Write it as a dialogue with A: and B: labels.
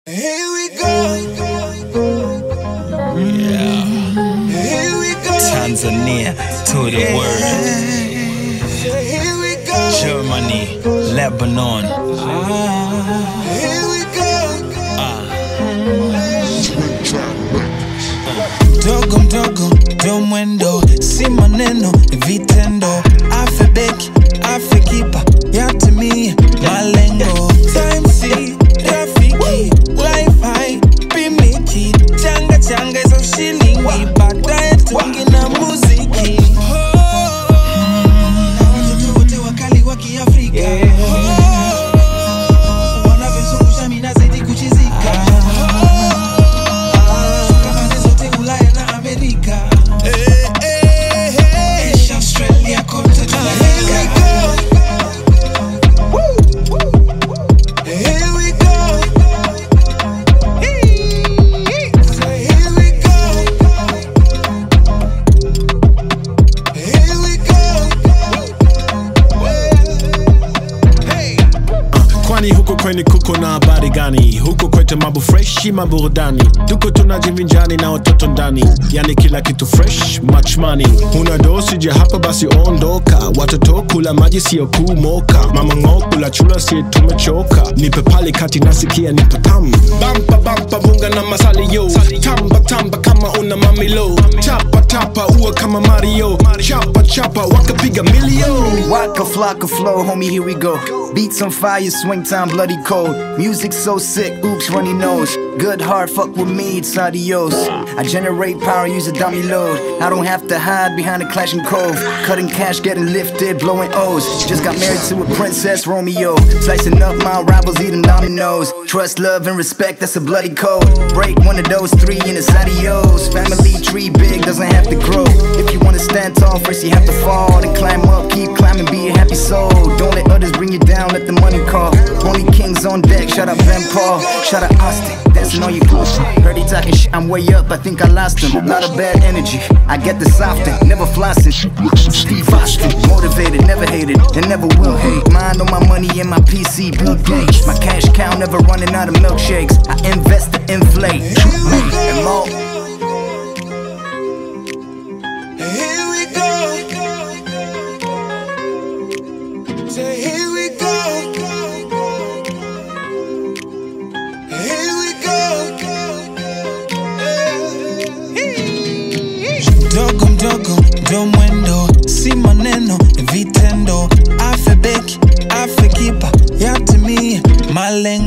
A: Here we go.
B: Yeah.
A: Here we go.
B: Tanzania to the world.
A: Here we go.
B: Germany, Lebanon.
A: Here we go.
B: Dogo mdogo, ndo mwendo, si maneno, vitendo. Afe beki, afe kipa, yatimie malengo. Time si rafiki, life high, pimiki. Changa changa hizo shilingi, baadaye tungi na muziki.
A: Watoto wote wakali wa Kiafrika. Wanavyozungusha mimi nazidi kuchizika.
C: Huko kwenye kuko na habari gani? Huko kwetu mambo fresh, mambo burudani. Tuko tunajivinjani na watoto ndani. Yani kila kitu fresh, much money. Una dosi je hapa basi ondoka. Watoto kula maji sio kumoka. Mama ngo kula chula si tumechoka. Nipe pale kati nasikia nipe tamu. Bampa bampa bunga na masali yo. Tamba tamba kama una mamilo. Chapa tapa uwe kama Mario. Chapa chapa wakapiga million.
D: Waka flocka flow, homie, here we go. Beats on fire, swing time, bloody cold. Music so sick, oops, runny nose. Good heart, fuck with me, it's adios. I generate power, use a dummy load. I don't have to hide behind a clashing cove. Cutting cash, getting lifted, blowing O's. Just got married to a princess, Romeo. Slicing up my rivals, eating dominoes. Trust, love, and respect, that's a bloody code. Break one of those three and it's adios. Family tree big, doesn't have to grow. If you wanna stand tall, first you have to fall. Then climb up, keep climbing, be a happy soul. Don't let others bring you down, let the money call. Only kings on deck, shout out Ben Paul. Shout out Austin, dancing on your clothes. Heard he talking shit, I'm way up, I think I lost him. Lot of bad energy, I get the soften. Never flossing, Steve Austin. Motivated, never hated, and never will hate. Mind on my money and my PC boot gauge. My cash cow never running out of milkshakes. I invest to inflate, and more.
A: Here we go. Say here we go. Here we go.
B: Dogo mdogo, ndo mwendo, si maneno, vitendo. Afe beki, afe kipa, yatimie malengo.